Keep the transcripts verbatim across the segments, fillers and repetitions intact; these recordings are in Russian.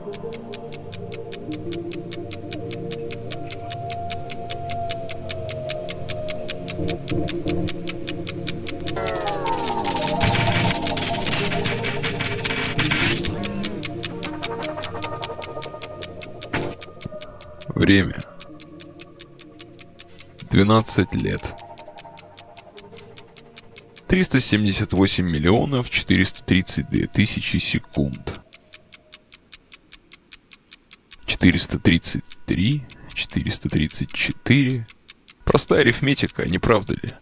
Время. двенадцать лет. триста семьдесят восемь миллионов четыреста тридцать две тысячи секунд. четыреста тридцать три, четыреста тридцать четыре. Простая арифметика, не правда ли?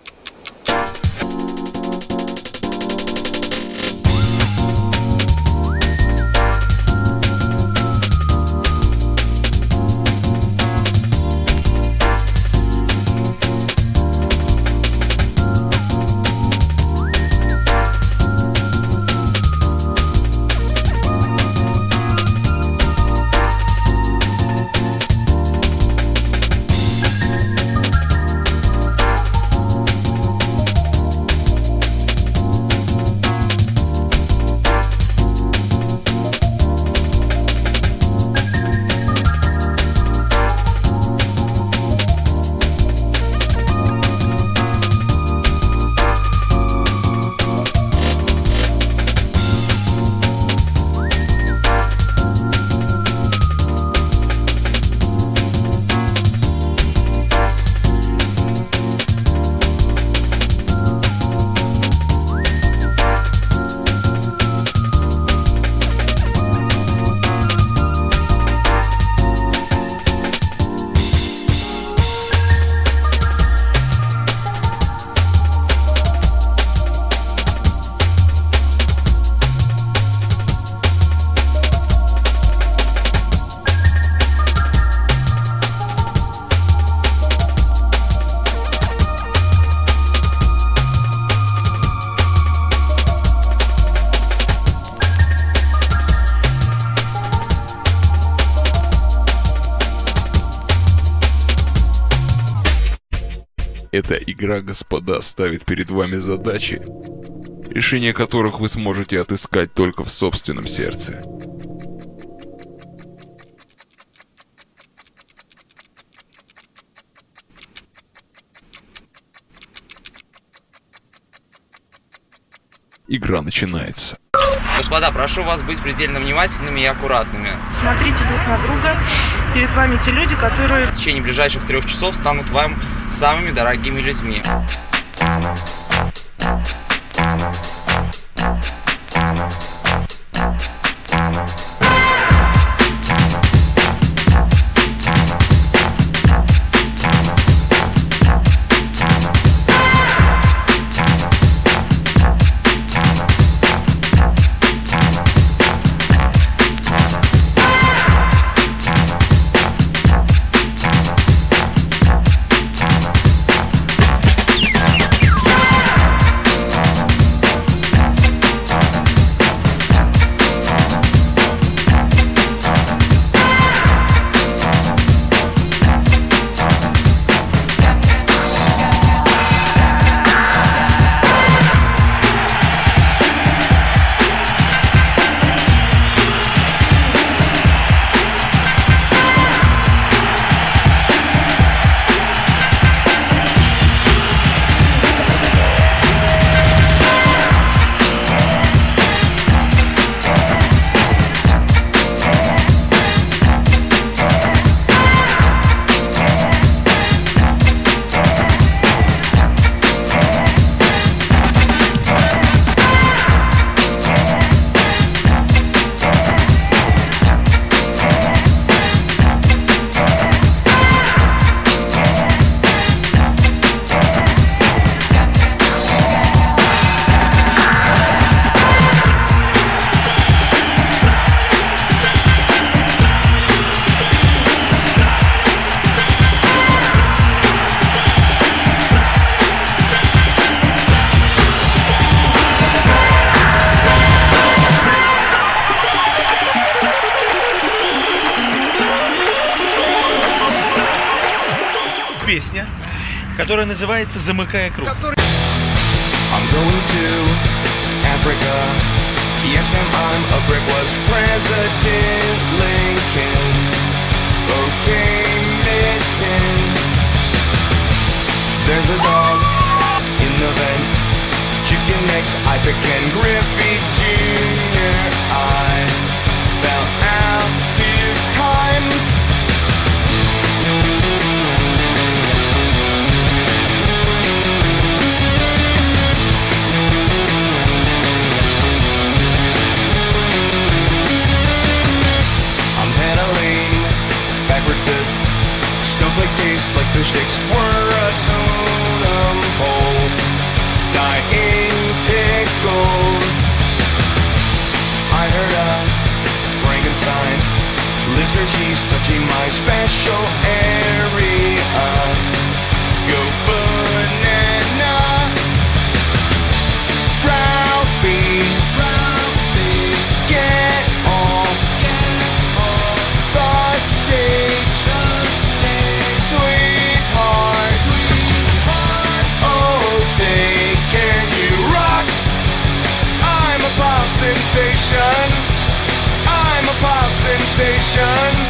Эта игра, господа, ставит перед вами задачи, решение которых вы сможете отыскать только в собственном сердце. Игра начинается. Господа, прошу вас быть предельно внимательными и аккуратными. Смотрите друг на друга. Перед вами те люди, которые в течение ближайших трех часов станут вам самыми дорогими людьми. Песня, которая называется «Замыкая круг». I'm going to Africa. Yes, ma'am, I'm a culprit was President Lincoln. Okay, mittens. There's a dog in the vent. Chicken necks, Ipic and Griffey Junior I fell out two times. I'm pedaling backwards. This snowflake tastes like fish sticks were a totem pole. Dying pickles. I heard a Frankenstein lives her cheese touching my special area. Go banana. Ralphie, Ralphie, get off, get off the stage, the stage. Sweetheart, sweetheart. Oh, say, can you rock? I'm a pop sensation. I'm a pop sensation.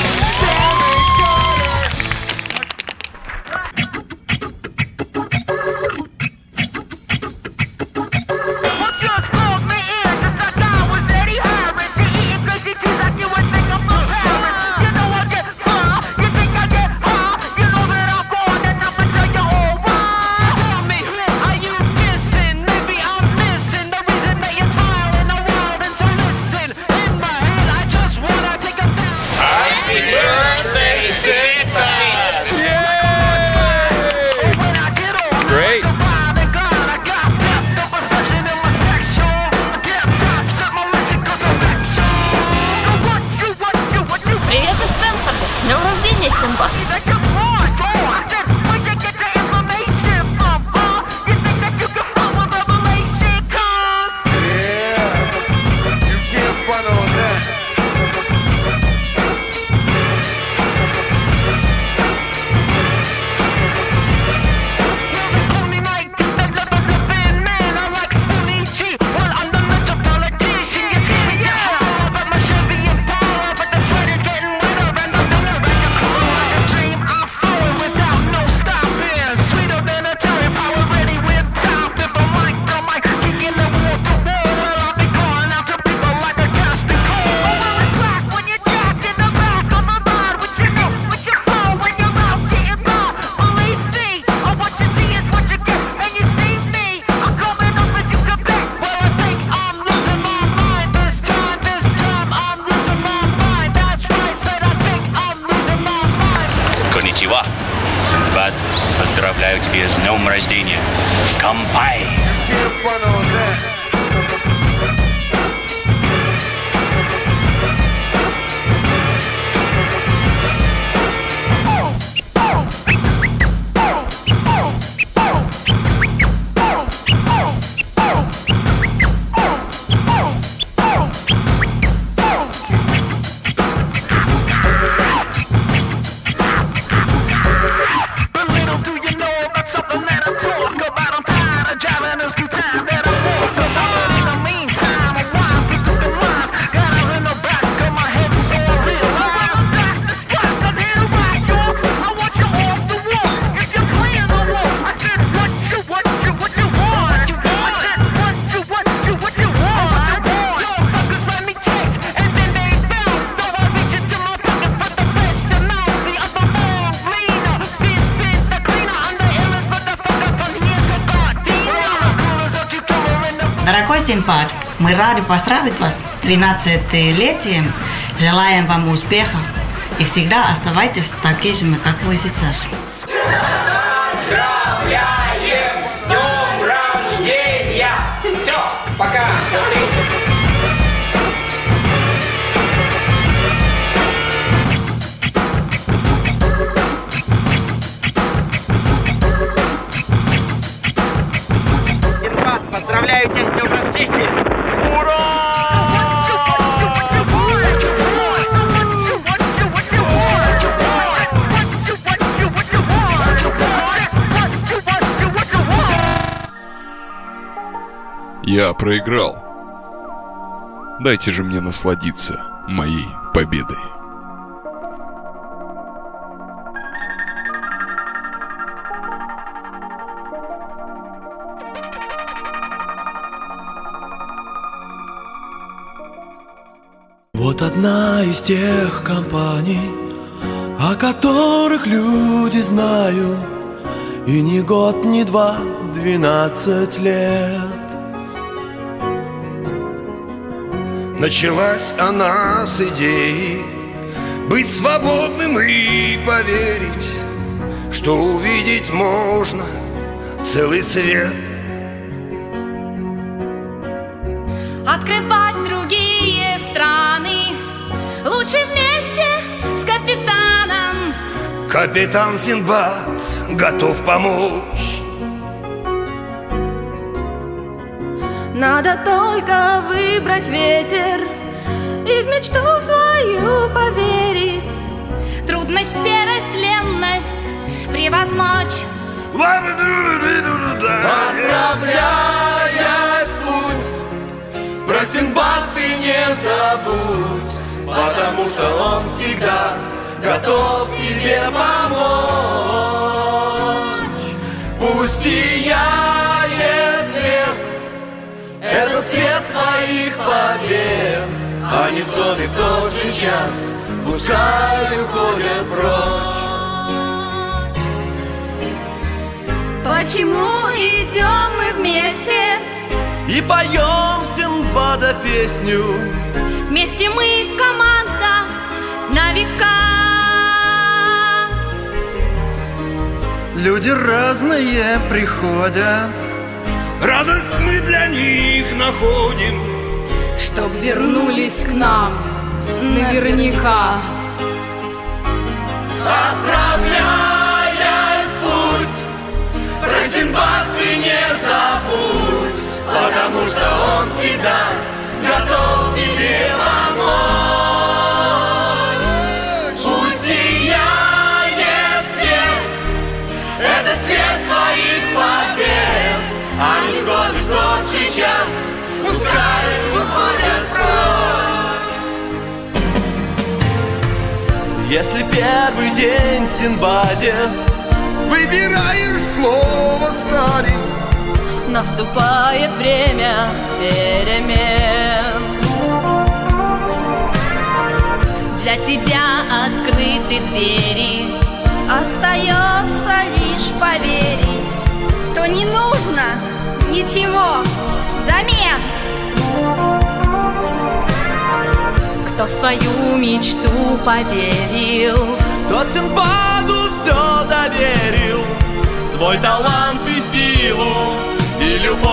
Синдбад, поздравляю тебя с днем рождения. Кампай! Дорогой Синдбад, мы рады поздравить вас с тринадцатилетием. Желаем вам успеха и всегда оставайтесь такими же, как вы сейчас. Поздравляем с днем рождения! Все, пока! До встречи! Поздравляю тебя с днем рождения! Я проиграл. Дайте же мне насладиться моей победой. Вот одна из тех компаний, о которых люди знают, и ни год, ни два, двенадцать лет. Началась она с идеи быть свободным и поверить, что увидеть можно целый свет. Открывать другие страны лучше вместе с капитаном. Капитан Синдбад готов помочь. Надо только выбрать ветер и в мечту свою поверить. Трудность, серость, ленность превозмочь. Отправляясь в путь, про Синдбад ты не забудь, потому что он всегда готов тебе помочь. Пусть сияет свет, это свет твоих побед, а невзгоды в тот же час пускай уходят прочь. Почему идем мы вместе и поем Синдбада песню? Вместе мы команда на века. Люди разные приходят, радость мы для них находим, чтоб вернулись к нам наверняка. Отправляясь в путь, про Синдбад ты не забудь, потому что он всегда готов тебе помочь. Пусть сияет свет, это свет твоих побед, а невзгоды в тот же час пускай уходят прочь. Если первый день в Синдбаде выбираешь слово «старик», наступает время перемен. Для тебя открыты двери, остается лишь поверить, то не нужно ничего взамен. Кто в свою мечту поверил, тот Синдбаду все доверил, свой талант и силу и любовь.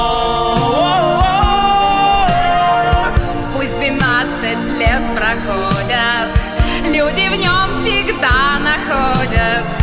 Пусть двенадцать лет проходят, люди в нем всегда находят